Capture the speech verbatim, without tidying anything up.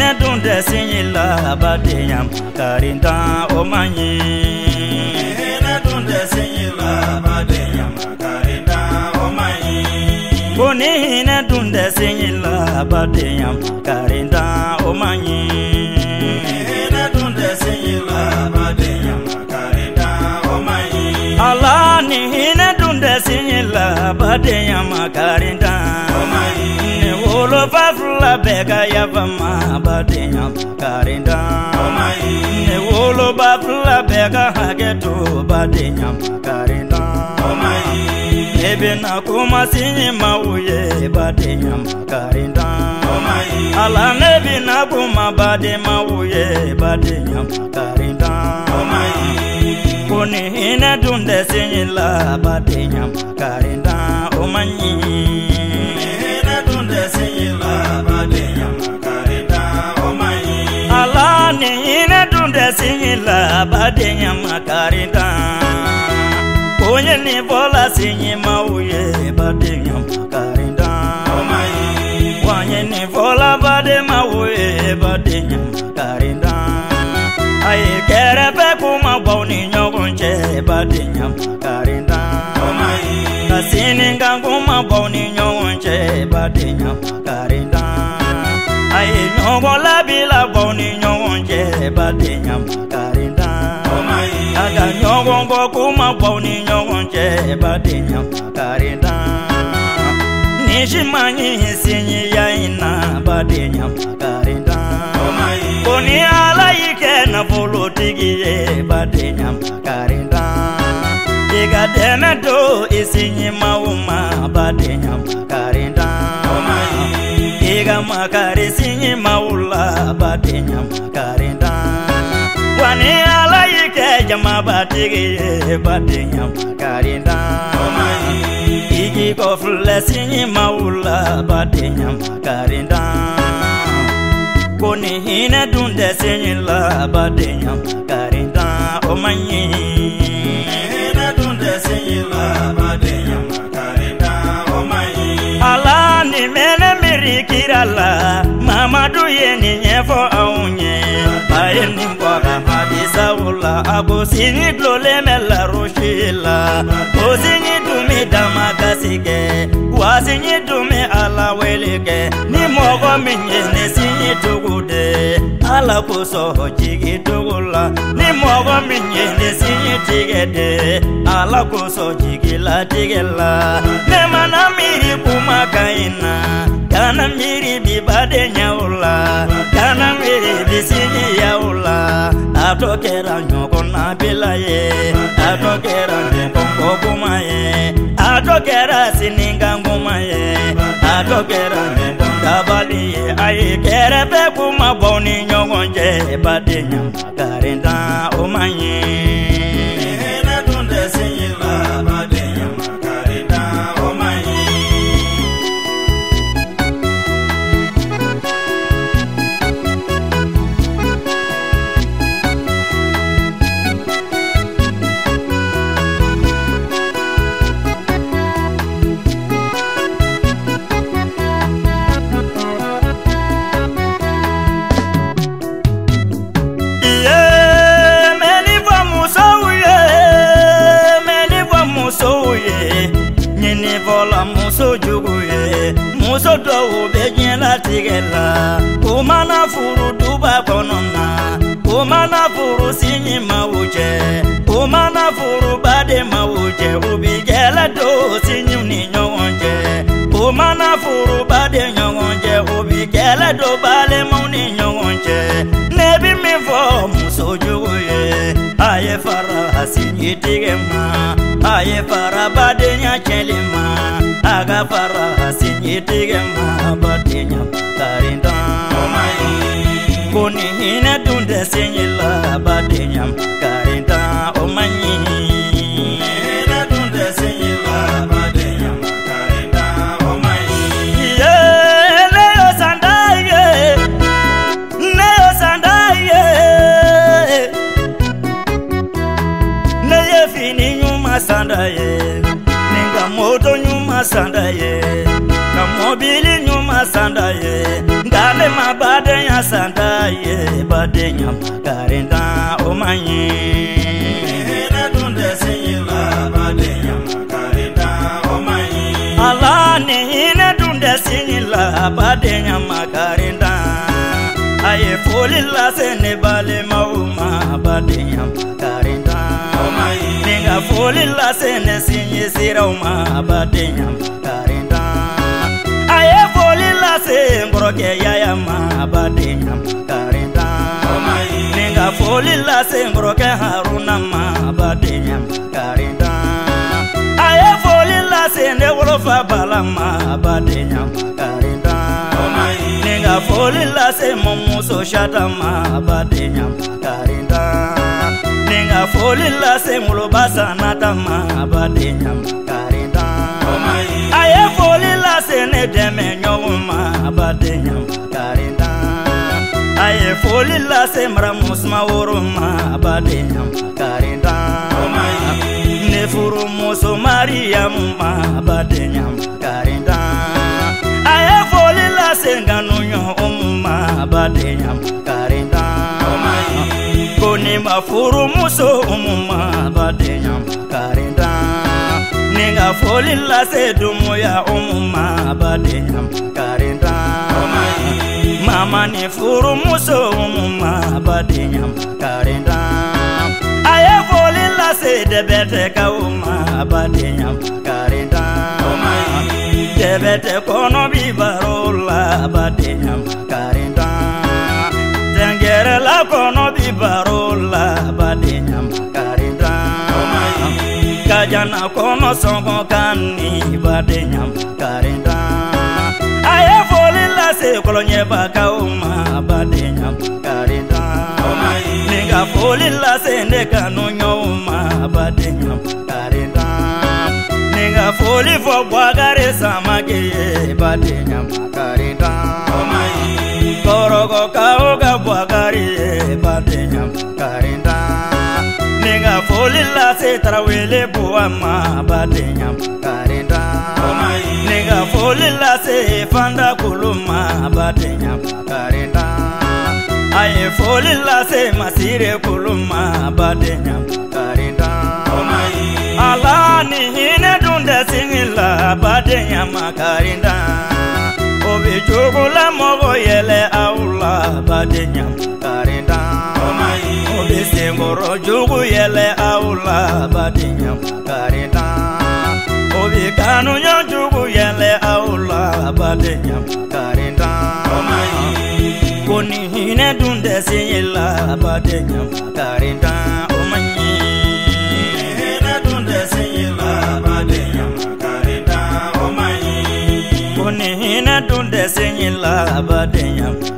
hine dunde sinyila badeyam karinda omanyi hine dunde sinyila badeyam karinda omanyi Boni hine dunde sinyila badeyam karinda omanyi hine dunde sinyila badeyam karinda omanyi Allah ni hine dunde sinyila badeyam karinda omanyi Wolo fafla bega yavama badeyam karinda omanyi Wolo bafla bega hageto badeyam karinda omanyi Ebena kuma sinyi mauye badeyam karinda omanyi Ala nebina kuma bade mauye badeyam karinda omanyi Kuni hine dunde sinyila badeyam karinda omanyi Allah ni hine dunde sinyila badeyam karinda Konye ni vola sinyi mauye badeyam karinda Wanye ni vola bade mauye badeyam karinda Aye kere pe kuma boni nyogonche badeyam karinda Kasini nganguma boni nyogonche badeyam karinda Aye nyogola bila boni nyogonche badeyam karinda Aga nyogongo kuma boni nyogonche badeyam karinda Nishimanyi sinyi yaina badeyam karinda Boni ala yike na volo tigiye badeyam karinda Iga demedo isinyi mauma badeyam karinda Iga makari sinyi maula badeyam karinda Wani ala yike jama batigiye badeyam karinda Igi kofle sinyi maula badeyam karinda Koni hine dunde sinyila badeyam karinda omanyi Hine dunde sinyila badeyam karinda omanyi Ala ni mene mirikirala Mahamadou yeni nyefo aunye Baye nimboga hadisa ula Ago sinyi glole mela roshila O sinyi dumi damakasike Wa sinyi dumi ala welike Ni mogo minye ne sinyi tugude Ala kuso jigi tugula Ni mogo minye ne sinyi tigede Ala kuso jigi la tigela Nema na miri kumakaina Kana miri bibade nyaula Kana miri bisinyi yaula Atokera nyoko na bilaye Atokera nyoko kumaye Atokera sininga ngumaye Atokera nyoko ndabaliye Aye kere pe kuma boni nyogonje badeyam karinda omanyi Hine dunde sinyila badeyam karinda omanyi Muso juguye, muso do beje la tigela. Umana furu duba konona, umana furu sinyi mauche, umana furu bade mauche, ubigela do sinyi ni nyonje. Umana furu bade nyonje, ubigela do bale mauni nyonje. Nebi mi fo muso juguye, aye fara sinyi tigema, aye fara bade nya chelima. Aga fara sinyi tigema badeyam karinda omanyi Koni hine dunde sinyila badeyam karinda omanyi Hine dunde sinyila badeyam karinda omanyi Ye neyo sandaye Neyo sandaye Neye fini nyuma sandaye Ninga moto nyuma sandaye Kamobili nyuma sandaye Ngale mabade ya ya sanda ye badenya makarenda omanyi Hina dunde sinyila badenya makarenda omanyi Allah ni hina dunde sinyila badenya makarenda aye foli la sene bale mauma badenya makarenda omanyi ninga foli la sene sinye sirauma badenya makarenda aye foli la se ngoroke yaya ma badenya makarenda omanyi ninga foli la se ngoroke haruna ma badenya makarenda aye foli la se ne wolofa bala ma badenya makarenda omanyi ninga foli la se momuso shata ma badenya makarenda ninga foli la se mulobasa nata ma badenya makarenda omanyi aye foli la se ne deme nyoma badenya makarenda aye foli la se mramusma woroma badenya makarenda omanyi ne furu muso Maria ma badenya makarenda aye foli la se nganunyo umma badenya makarenda omanyi koni mafuru muso umma badenya makarenda ninga foli la se dumo ya umma badenya makarenda omanyi mama ni furu muso umma badenya makarenda aye foli la se debete ka umma badenya makarenda omanyi debete kono bibarola badenya makarenda tengere la kono bibarola badenya makarenda omanyi kajana kono songo kani badenya makarenda aye foli la se kolonye baka uma badenya makarenda omanyi ninga foli la se ndeka nunyo uma badenya makarenda ninga foli fo bwagare samake badenya makarenda omanyi korogo kauga bwagare badenya makarenda ninga foli la se tarawele buama badenya makarenda omanyi ninga foli la se fanda kuluma badenya makarenda aye foli la se masire kuluma badenya makarenda omanyi Allah ni hine dunde singila badenya makarenda obi chugula mogo yele aula badenya makarenda omanyi obi singoro jugu yele aula badenya makarenda obi kanu jugu yele aula badenya makarenda omanyi koni hine dunde singila badenya makarenda omanyi Hina dunde sinyila badenya makarenda omanyi koni hine dunde singila badenya